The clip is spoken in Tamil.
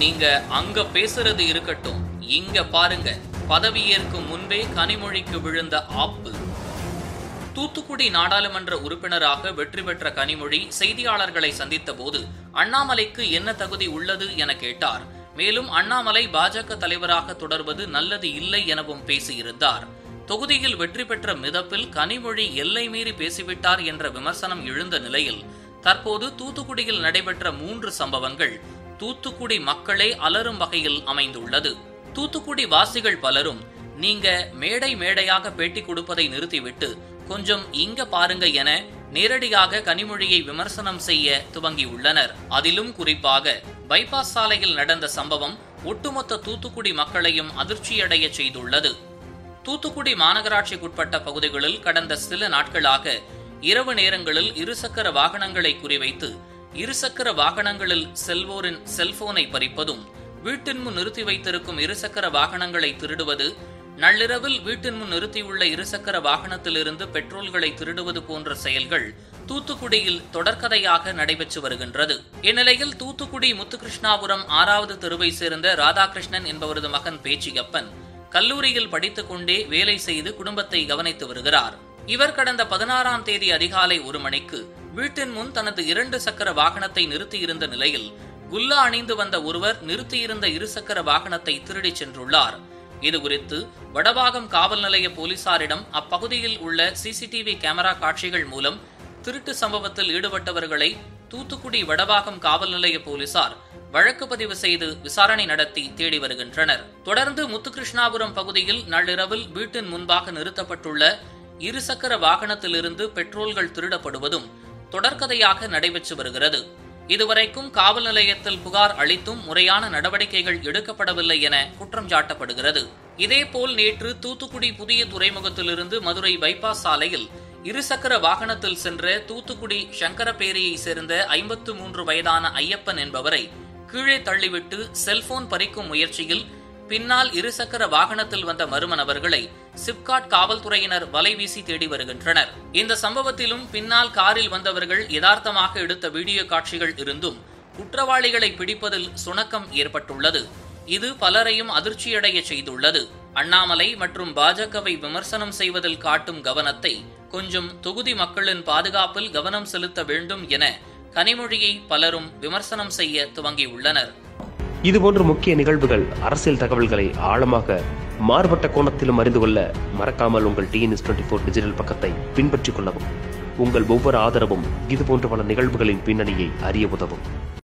நீங்க அங்க பேசுறது இருக்கட்டும், இங்க பாருங்க, பதவியேற்கும் முன்பே கனிமொழிக்கு விழுந்த ஆப்பு. தூத்துக்குடி நாடாளுமன்ற உறுப்பினராக வெற்றி பெற்ற கனிமொழி செய்தியாளர்களை சந்தித்த போது அண்ணாமலைக்கு என்ன தகுதி உள்ளது என கேட்டார். மேலும் அண்ணாமலை பாஜக தலைவராக தொடர்வது நல்லது இல்லை எனவும் பேசியிருந்தார். தொகுதியில் வெற்றி பெற்ற மிதப்பில் கனிமொழி எல்லை மீறி பேசிவிட்டார் என்ற விமர்சனம் எழுந்த நிலையில் தற்போது தூத்துக்குடியில் நடைபெற்ற 3 சம்பவங்கள் தூத்துக்குடி மக்களே அலரும் வகையில் அமைந்துள்ளது. தூத்துக்குடி வாசிகள் பலரும் நீங்க மேடையாக பேட்டி கொடுப்பதை நிறுத்திவிட்டு கொஞ்சம் இங்க பாருங்க என நேரடியாக கனிமொழியை விமர்சனம் செய்ய துவங்கியுள்ளனர். அதிலும் குறிப்பாக பைபாஸ் சாலையில் நடந்த சம்பவம் ஒட்டுமொத்த தூத்துக்குடி மக்களையும் அதிர்ச்சியடைய செய்துள்ளது. தூத்துக்குடி மாநகராட்சிக்குட்பட்ட பகுதிகளில் கடந்த சில நாட்களாக இரவு நேரங்களில் இருசக்கர வாகனங்களை குறிவைத்து இருசக்கர வாகனங்களில் செல்வோரின் செல்போனை பறிப்பதும், வீட்டின் முன் நிறுத்தி வைத்திருக்கும் இருசக்கர வாகனங்களை திருடுவது, நள்ளிரவில் வீட்டின் முன் நிறுத்தியுள்ள இருசக்கர வாகனத்திலிருந்து பெட்ரோல்களை திருடுவது போன்ற செயல்கள் தூத்துக்குடியில் தொடர்கதையாக நடைபெற்று வருகின்றது. இந்நிலையில் தூத்துக்குடி முத்துகிருஷ்ணாபுரம் 6வது தெருவை சேர்ந்த ராதாகிருஷ்ணன் என்பவரது மகன் பேச்சியப்பன் கல்லூரியில் படித்துக் கொண்டே வேலை செய்து குடும்பத்தை கவனித்து வருகிறார். இவர் கடந்த 16ஆம் தேதி அதிகாலை 1 மணிக்கு வீட்டின் முன் தனது 2 சக்கர வாகனத்தை நிறுத்தியிருந்த நிலையில் குல்லா அணிந்து வந்த ஒருவர் நிறுத்தியிருந்த இருசக்கர வாகனத்தை திருடிச் சென்றுள்ளார். இதுகுறித்து வடபாகம் காவல் நிலைய போலீசாரிடம் அப்பகுதியில் உள்ள சிசிடிவி கேமரா காட்சிகள் மூலம் திருட்டு சம்பவத்தில் ஈடுபட்டவர்களை தூத்துக்குடி வடபாகம் காவல் நிலைய போலீசார் வழக்கு பதிவு செய்து விசாரணை நடத்தி தேடி வருகின்றனர். தொடர்ந்து முத்துகிருஷ்ணாபுரம் பகுதியில் நள்ளிரவில் வீட்டின் முன்பாக நிறுத்தப்பட்டுள்ள இருசக்கர வாகனத்திலிருந்து பெட்ரோல்கள் திருடப்படுவதும் தொடர்கதையாக நடைபெற்று வருகிறது. இதுவரைக்கும் காவல் நிலையத்தில் புகார் அளித்தும் முறையான நடவடிக்கைகள் எடுக்கப்படவில்லை என குற்றம் சாட்டப்படுகிறது. இதேபோல் நேற்று தூத்துக்குடி புதிய துறைமுகத்திலிருந்து மதுரை பைபாஸ் சாலையில் இருசக்கர வாகனத்தில் சென்ற தூத்துக்குடி சங்கரபேரியை சேர்ந்த 53 வயதான ஐயப்பன் என்பவரை கீழே தள்ளிவிட்டு செல்போன் பறிக்கும் முயற்சியில் பின்னால் இருசக்கர வாகனத்தில் வந்த மர்ம நபர்களை சிப்காட் காவல்துறையினர் வலைவீசி தேடி வருகின்றனர். இந்த சம்பவத்திலும் பின்னால் காரில் வந்தவர்கள் யதார்த்தமாக எடுத்த வீடியோ காட்சிகள் இருந்தும் குற்றவாளிகளை பிடிப்பதில் சுணக்கம் ஏற்பட்டுள்ளது. இது பலரையும் அதிர்ச்சியடைய செய்துள்ளது. அண்ணாமலை மற்றும் பாஜகவை விமர்சனம் செய்வதில் காட்டும் கவனத்தை கொஞ்சம் தொகுதி மக்களின் பாதுகாப்பில் கவனம் செலுத்த வேண்டும் என கனிமொழியை பலரும் விமர்சனம் செய்ய துவங்கியுள்ளனர். இதுபோன்ற முக்கிய நிகழ்வுகள், அரசியல் தகவல்களை ஆழமாக மாறுபட்ட கோணத்திலும் அறிந்து கொள்ள மறக்காமல் உங்கள் TNS24 டிஜிட்டல் பக்கத்தை பின்பற்றிக் கொள்ளவும். உங்கள் ஒவ்வொரு ஆதரவும் இதுபோன்ற பல நிகழ்வுகளின் பின்னணியை அறிய உதவும்.